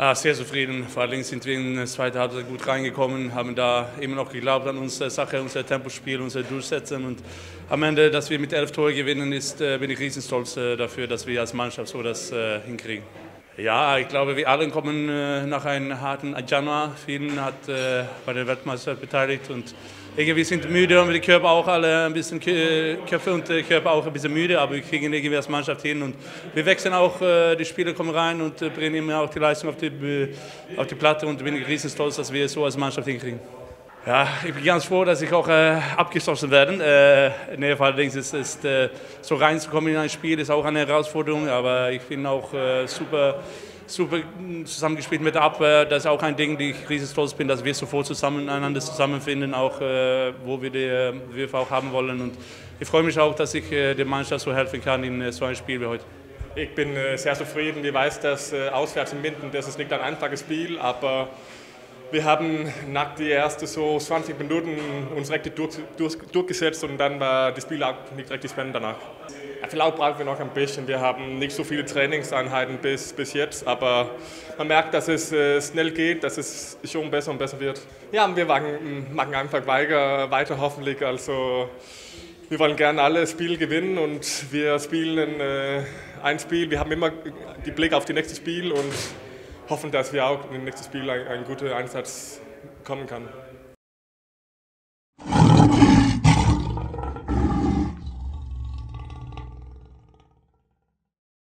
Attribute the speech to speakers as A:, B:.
A: Sehr zufrieden. Vor allem sind wir in der zweiten Halbzeit gut reingekommen, haben da immer noch geglaubt an unsere Sache, unser Tempospiel, unser Durchsetzen. Und am Ende, dass wir mit 11 Tore gewinnen, bin ich riesen stolz dafür, dass wir als Mannschaft so das hinkriegen. Ja, ich glaube, wir alle kommen nach einem harten Januar. Vielen hat bei der Weltmeisterschaft beteiligt und irgendwie sind müde und die Körper auch alle ein bisschen Köpfe und Körper auch ein bisschen müde, aber wir kriegen irgendwie als Mannschaft hin und wir wechseln auch, die Spieler kommen rein und bringen immer auch die Leistung auf die Platte und bin riesen stolz, dass wir es so als Mannschaft hinkriegen. Ja, ich bin ganz froh, dass ich auch abgeschlossen werde. Nee, allerdings ist so reinzukommen in ein Spiel ist auch eine Herausforderung, aber ich bin auch super zusammengespielt mit der Abwehr. Das ist auch ein Ding, die ich riesig stolz bin, dass wir sofort einander zusammenfinden, auch wo wir die Würfe auch haben wollen. Und ich freue mich auch, dass ich der Mannschaft so helfen kann in so einem Spiel wie heute.
B: Ich bin sehr zufrieden. Ich weiß, dass auswärts in Minden, das ist nicht ein einfaches Spiel, aber wir haben nach den ersten so 20 Minuten uns richtig durchgesetzt und dann war das Spiel auch nicht richtig spannend danach. Ja, vielleicht brauchen wir noch ein bisschen. Wir haben nicht so viele Trainingseinheiten bis jetzt, aber man merkt, dass es schnell geht, dass es schon besser und besser wird. Ja, und wir machen einfach weiter hoffentlich. Also, wir wollen gerne alle Spiele gewinnen und wir spielen ein Spiel. Wir haben immer den Blick auf das nächste Spiel und hoffen, dass wir auch im nächsten Spiel einen guten Einsatz kommen können.